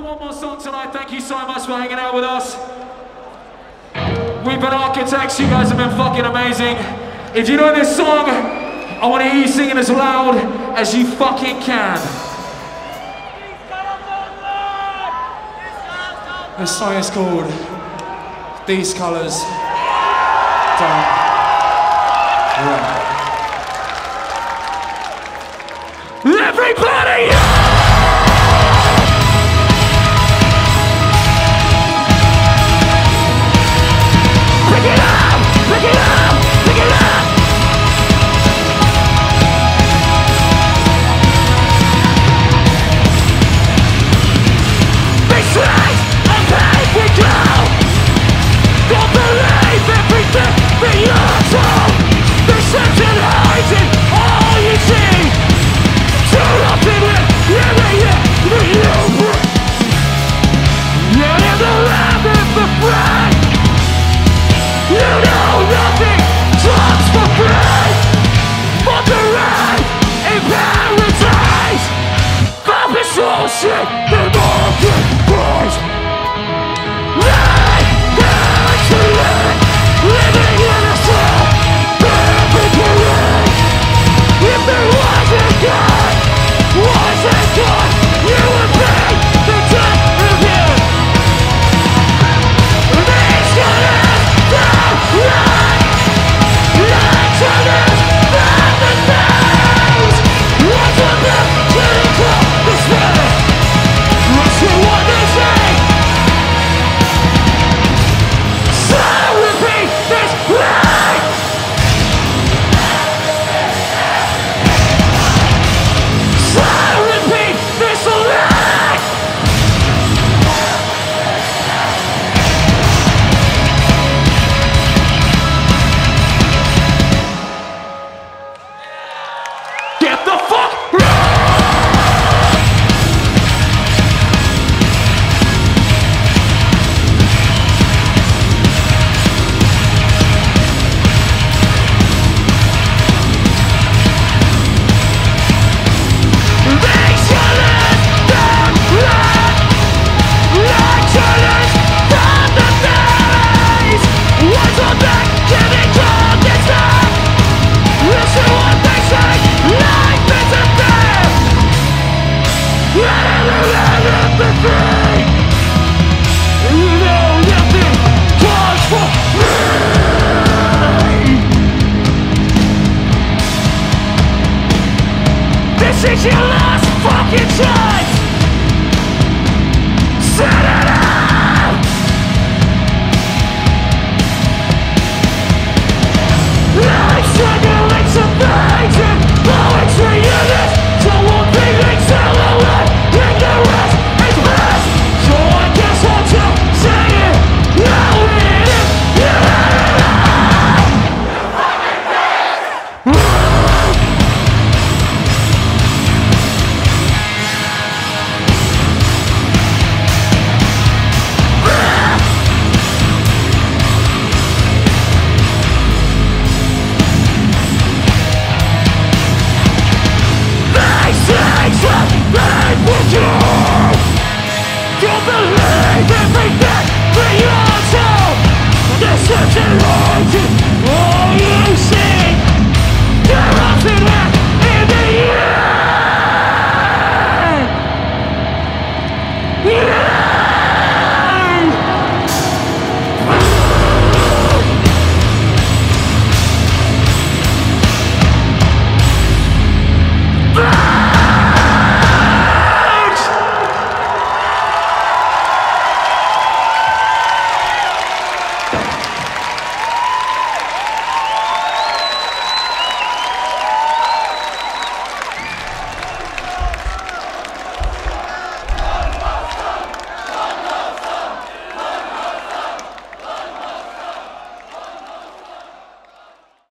one more song tonight. Thank you so much for hanging out with us. We've been architects. You guys have been fucking amazing. If you know this song, I want to hear you singing as loud as you fucking can. This song is called These Colors Don't Run. Everybody! Pick it up! Pick it up! Pick it up! This lies and pain we go. Don't believe everything that you're told. There's something hiding all you see. Too often you're in the land of the free. You know nothing comes for free. But the right in paradise. Pop is bullshit, the marketplace. Life is to live, living in a soul, perfect parade. If there wasn't God, wasn't God, you would be the death of him. These colors don't run. Light colors from the face. What's on them critical despair? What's the one they say? So repeat this line. So repeat this line. Get the fuck These colors don't run. Light colors from the face. What's on that chemical design? Listen what they say. Life is a thing. Let it be free. You know nothing comes for free. This is your last fucking chance. Set it up. Life struggling some things and poetry in it. So won't be accelerate. Ignorance is bliss. So I guess I'll just say it. Now it is. These things that they will do. Don't